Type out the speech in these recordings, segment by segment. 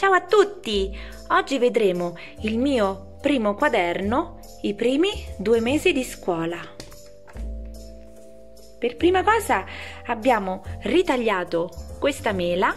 Ciao a tutti! Oggi vedremo il mio primo quaderno, i primi 2 mesi di scuola. Per prima cosa abbiamo ritagliato questa mela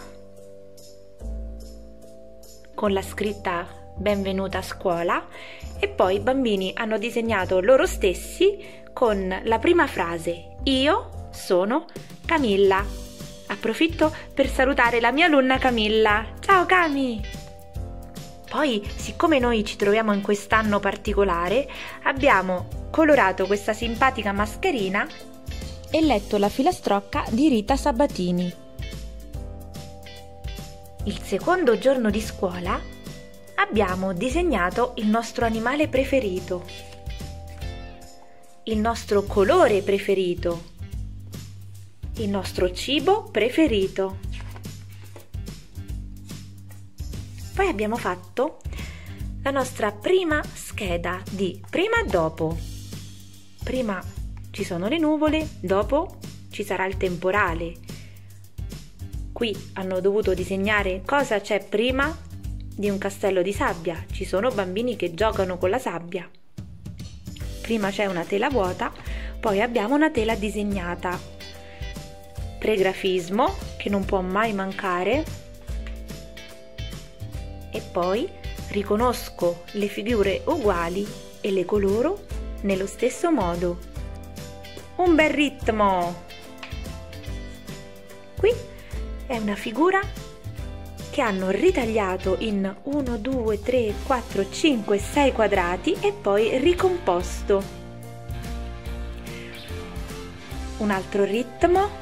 con la scritta Benvenuta a scuola e poi i bambini hanno disegnato loro stessi con la prima frase: Io sono Camilla. Approfitto per salutare la mia alunna Camilla. Ciao Cami! Poi, siccome noi ci troviamo in quest'anno particolare, abbiamo colorato questa simpatica mascherina e letto la filastrocca di Rita Sabatini. Il secondo giorno di scuola abbiamo disegnato il nostro animale preferito, il nostro colore preferito, il nostro cibo preferito. Poi abbiamo fatto la nostra prima scheda di prima e dopo. Prima ci sono le nuvole, dopo ci sarà il temporale. Qui hanno dovuto disegnare cosa c'è prima di un castello di sabbia. Ci sono bambini che giocano con la sabbia. Prima c'è una tela vuota, poi abbiamo una tela disegnata. Pregrafismo, che non può mai mancare, e poi riconosco le figure uguali e le coloro nello stesso modo. Un bel ritmo! Qui è una figura che hanno ritagliato in 1, 2, 3, 4, 5, 6 quadrati e poi ricomposto. Un altro ritmo.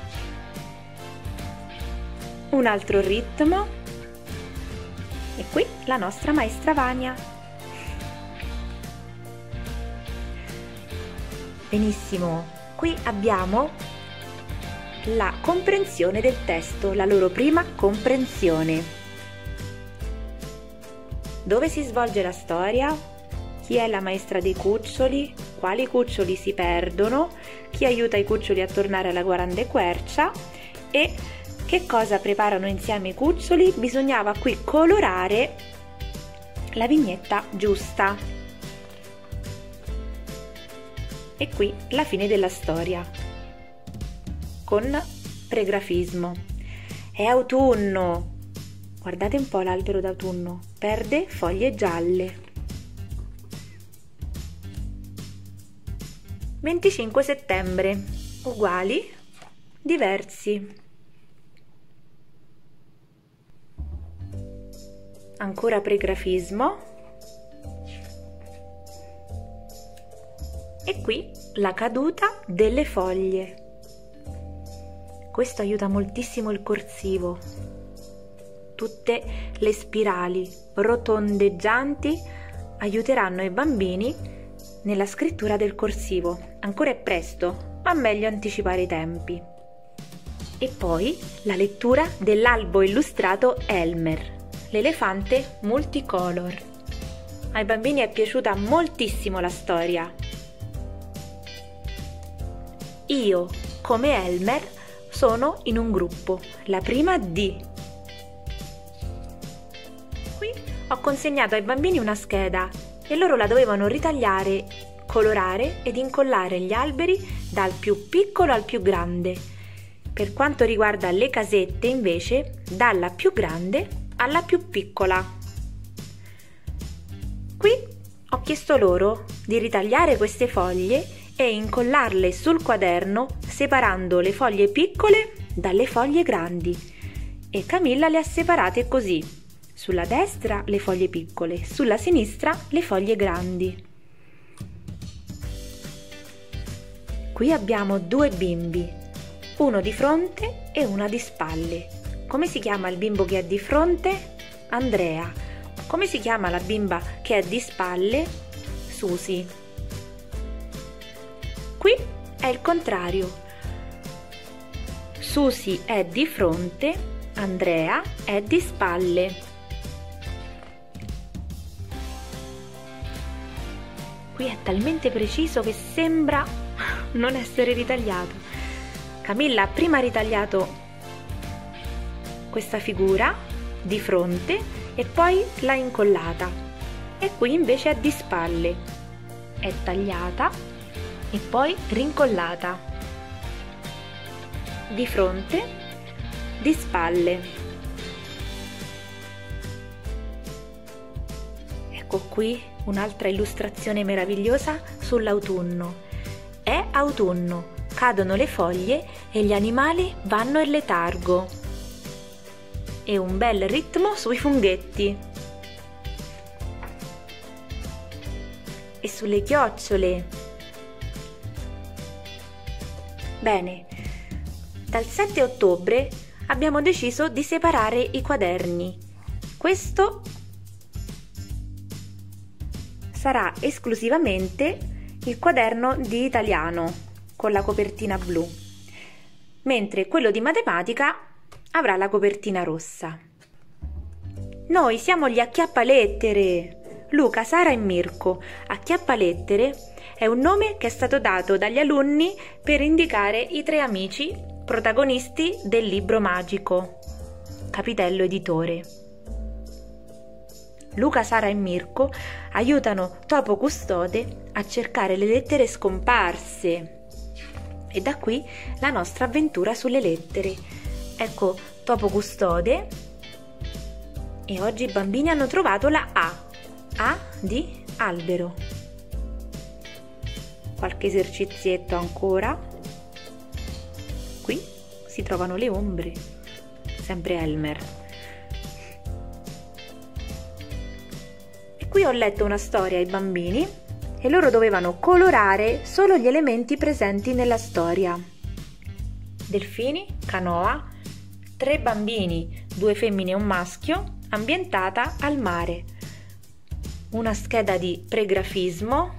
Un altro ritmo e qui la nostra maestra Vania. Benissimo, qui abbiamo la comprensione del testo, la loro prima comprensione. Dove si svolge la storia? Chi è la maestra dei cuccioli? Quali cuccioli si perdono? Chi aiuta i cuccioli a tornare alla grande quercia? E che cosa preparano insieme i cuccioli? Bisognava qui colorare la vignetta giusta. E qui la fine della storia con pregrafismo. È autunno. Guardate un po' l'albero d'autunno. Perde foglie gialle. 25 settembre. Uguali, diversi. Ancora pregrafismo e qui la caduta delle foglie. Questo aiuta moltissimo il corsivo. Tutte le spirali rotondeggianti aiuteranno i bambini nella scrittura del corsivo. Ancora è presto, ma meglio anticipare i tempi. E poi la lettura dell'albo illustrato Elmer, l'elefante multicolor. Ai bambini è piaciuta moltissimo la storia. Io, come Elmer, sono in un gruppo, la prima D. Qui ho consegnato ai bambini una scheda e loro la dovevano ritagliare, colorare ed incollare gli alberi dal più piccolo al più grande. Per quanto riguarda le casette, invece, dalla più grande alla più piccola. Qui ho chiesto loro di ritagliare queste foglie e incollarle sul quaderno separando le foglie piccole dalle foglie grandi, e Camilla le ha separate così: sulla destra le foglie piccole, sulla sinistra le foglie grandi. Qui abbiamo 2 bimbi, uno di fronte e una di spalle. Come si chiama il bimbo che è di fronte? Andrea. Come si chiama la bimba che è di spalle? Susi. Qui è il contrario. Susi è di fronte, Andrea è di spalle. Qui è talmente preciso che sembra non essere ritagliato. Camilla ha prima ritagliato questa figura di fronte e poi l'ha incollata. E qui invece è di spalle, è tagliata e poi rincollata. Di fronte, di spalle. Ecco qui un'altra illustrazione meravigliosa sull'autunno. È autunno, cadono le foglie e gli animali vanno in letargo. E un bel ritmo sui funghetti. E sulle chiocciole. Bene, dal 7 ottobre abbiamo deciso di separare i quaderni. Questo sarà esclusivamente il quaderno di italiano con la copertina blu, mentre quello di matematica avrà la copertina rossa. Noi siamo gli acchiappalettere. Luca, Sara e Mirko. Acchiappalettere è un nome che è stato dato dagli alunni per indicare i 3 amici protagonisti del libro magico, Capitello Editore. Luca, Sara e Mirko aiutano Topo Custode a cercare le lettere scomparse. E da qui la nostra avventura sulle lettere. Ecco Topo Custode e oggi i bambini hanno trovato la A. A di albero. Qualche esercizietto ancora. Qui si trovano le ombre. Sempre Elmer. E qui ho letto una storia ai bambini e loro dovevano colorare solo gli elementi presenti nella storia. Delfini, canoa, 3 bambini, 2 femmine e un maschio, ambientata al mare. Una scheda di pregrafismo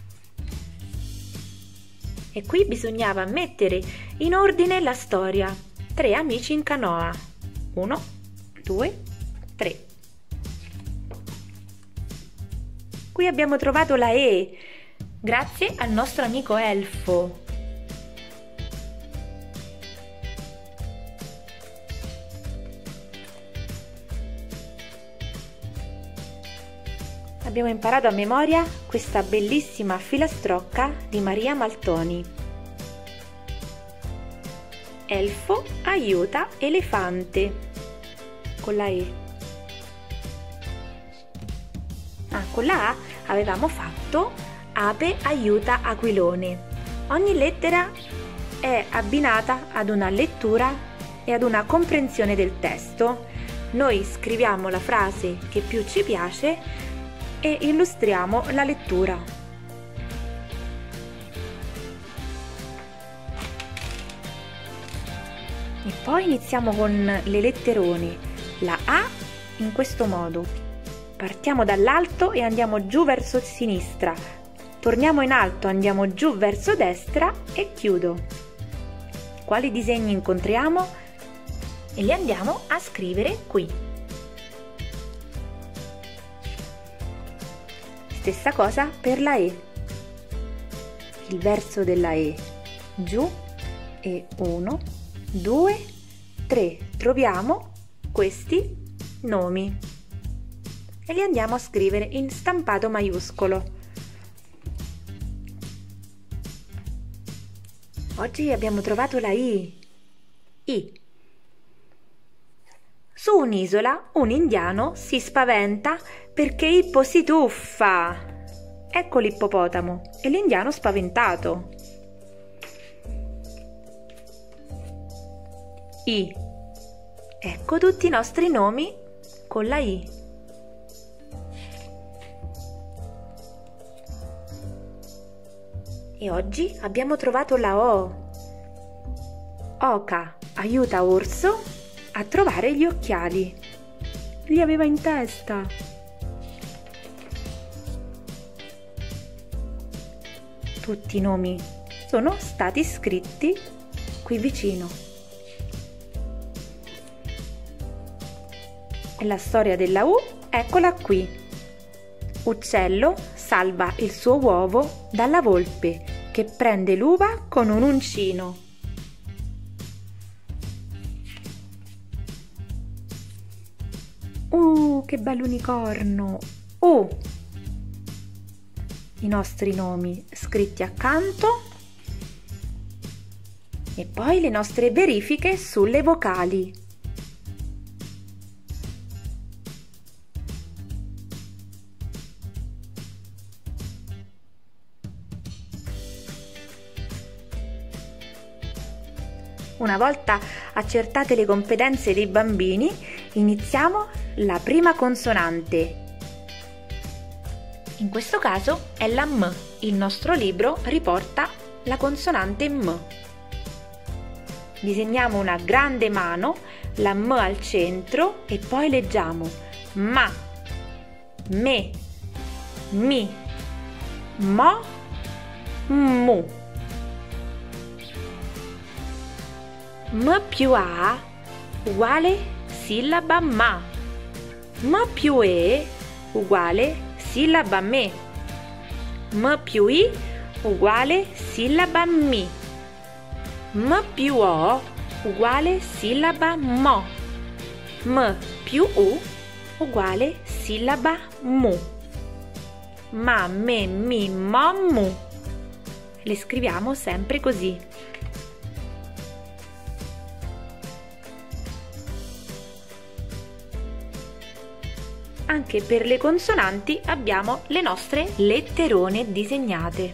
e qui bisognava mettere in ordine la storia. 3 amici in canoa. 1, 2, 3. Qui abbiamo trovato la E, grazie al nostro amico Elfo. Abbiamo imparato a memoria questa bellissima filastrocca di Maria Maltoni. Elfo aiuta elefante con la E. Con la A avevamo fatto ape aiuta aquilone. Ogni lettera è abbinata ad una lettura e ad una comprensione del testo. Noi scriviamo la frase che più ci piace e illustriamo la lettura. E poi iniziamo con le letterone. La A in questo modo. Partiamo dall'alto e andiamo giù verso sinistra. Torniamo in alto, andiamo giù verso destra e chiudo. Quali disegni incontriamo? E li andiamo a scrivere qui. Stessa cosa per la E. Il verso della E. Giù e 1, 2, 3. Troviamo questi nomi e li andiamo a scrivere in stampato maiuscolo. Oggi abbiamo trovato la I. I. Su un'isola un indiano si spaventa perché Ippo si tuffa. Ecco l'ippopotamo e l'indiano spaventato. I. Ecco tutti i nostri nomi con la I. E oggi abbiamo trovato la O. Oca aiuta Orso a trovare gli occhiali. Li aveva in testa. Tutti i nomi sono stati scritti qui vicino. E la storia della U, eccola qui. Uccello salva il suo uovo dalla volpe che prende l'uva con un uncino. che bello unicorno! I nostri nomi scritti accanto e poi le nostre verifiche sulle vocali. Una volta accertate le competenze dei bambini, iniziamo la prima consonante. In questo caso è la M. Il nostro libro riporta la consonante M. Disegniamo una grande mano, la M al centro e poi leggiamo ma, me, mi, mo, mu. M più A uguale sillaba ma. M più E uguale sillaba me. M più I uguale sillaba mi. M più O uguale sillaba mo. M più U uguale sillaba mu. Ma, me, mi, mo, mu. Le scriviamo sempre così. Anche per le consonanti abbiamo le nostre letterone disegnate.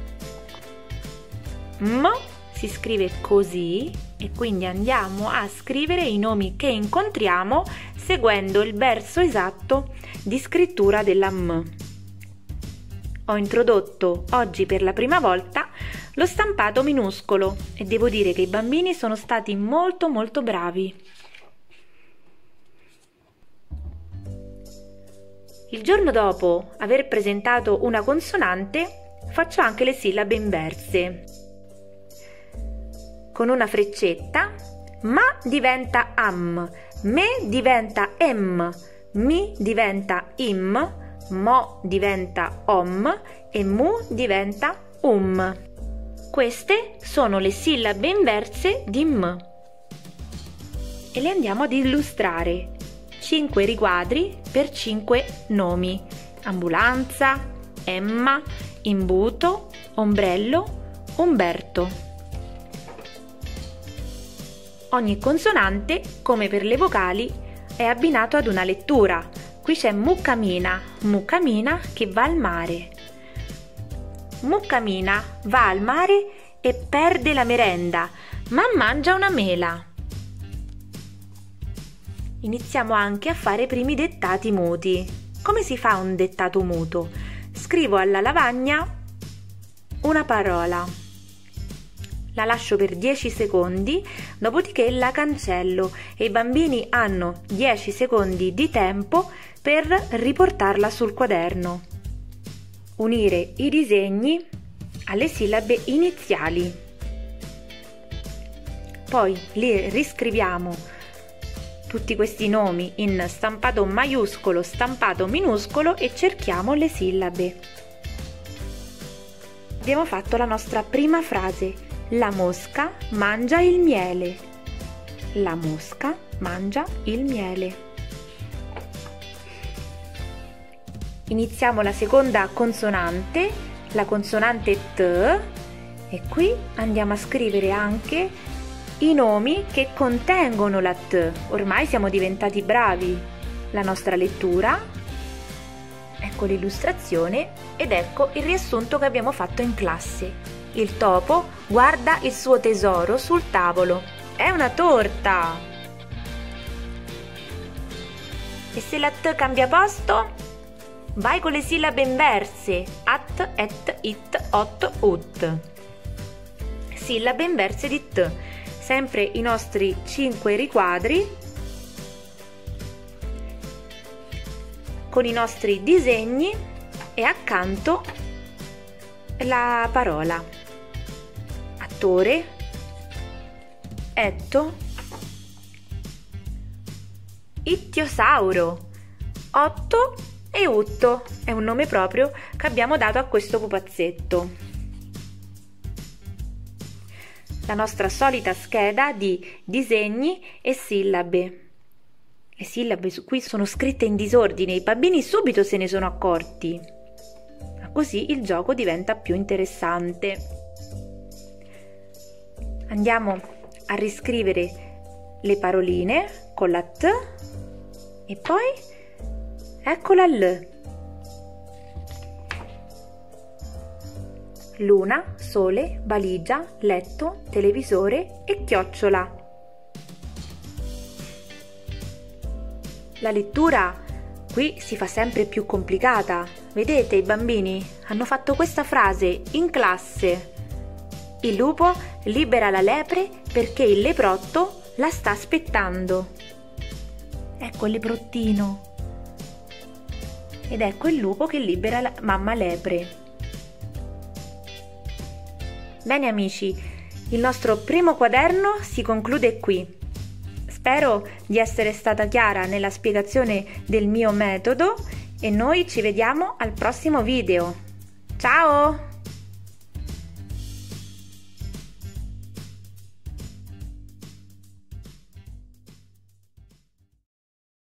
M si scrive così e quindi andiamo a scrivere i nomi che incontriamo seguendo il verso esatto di scrittura della M. Ho introdotto oggi per la prima volta lo stampato minuscolo e devo dire che i bambini sono stati molto bravi. Il giorno dopo aver presentato una consonante, faccio anche le sillabe inverse. Con una freccetta, ma diventa am, me diventa em, mi diventa im, mo diventa om e mu diventa Queste sono le sillabe inverse di m. E le andiamo ad illustrare. 5 riquadri per 5 nomi: ambulanza, Emma, imbuto, ombrello, Umberto. Ogni consonante, come per le vocali, è abbinato ad una lettura. Qui c'è mucamina che va al mare. Mucamina va al mare e perde la merenda, ma mangia una mela. Iniziamo anche a fare i primi dettati muti. Come si fa un dettato muto? Scrivo alla lavagna una parola, la lascio per 10 secondi, dopodiché la cancello e i bambini hanno 10 secondi di tempo per riportarla sul quaderno. Unire i disegni alle sillabe iniziali. Poi li riscriviamo tutti questi nomi in stampato maiuscolo, stampato minuscolo e cerchiamo le sillabe. Abbiamo fatto la nostra prima frase. La mosca mangia il miele. La mosca mangia il miele. Iniziamo la seconda consonante, la consonante T, e qui andiamo a scrivere anche i nomi che contengono la T. Ormai siamo diventati bravi. La nostra lettura, ecco l'illustrazione ed ecco il riassunto che abbiamo fatto in classe. Il topo guarda il suo tesoro sul tavolo. È una torta! E se la T cambia posto? Vai con le sillabe inverse. At, et, it, ot, ut. Sillabe inverse di T. Sempre i nostri 5 riquadri con i nostri disegni e accanto la parola. Attore, etto, ittiosauro, Otto e Utto è un nome proprio che abbiamo dato a questo pupazzetto. La nostra solita scheda di disegni e sillabe. Le sillabe qui sono scritte in disordine, i bambini subito se ne sono accorti. Ma così il gioco diventa più interessante. Andiamo a riscrivere le paroline con la T e poi ecco la L. Luna, sole, valigia, letto, televisore e chiocciola. La lettura qui si fa sempre più complicata. Vedete, i bambini hanno fatto questa frase in classe. Il lupo libera la lepre perché il leprotto la sta aspettando. Ecco il leprottino. Ed ecco il lupo che libera la mamma lepre. Bene amici, il nostro primo quaderno si conclude qui. Spero di essere stata chiara nella spiegazione del mio metodo e noi ci vediamo al prossimo video. Ciao!